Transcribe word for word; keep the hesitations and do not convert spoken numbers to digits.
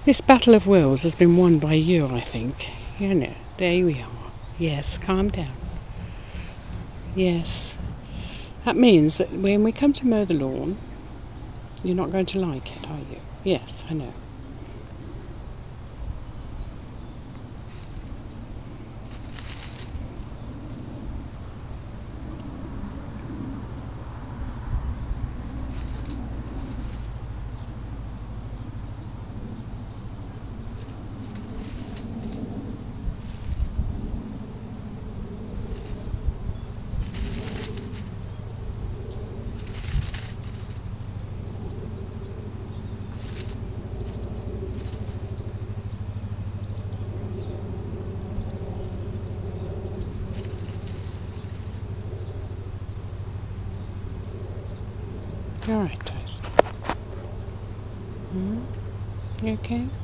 This battle of wills has been won by you, I think. You know, there we are. Yes, calm down. Yes. That means that when we come to mow the lawn, you're not going to like it, are you? Yes, I know. All right, Tyson. Mm-hmm. You okay?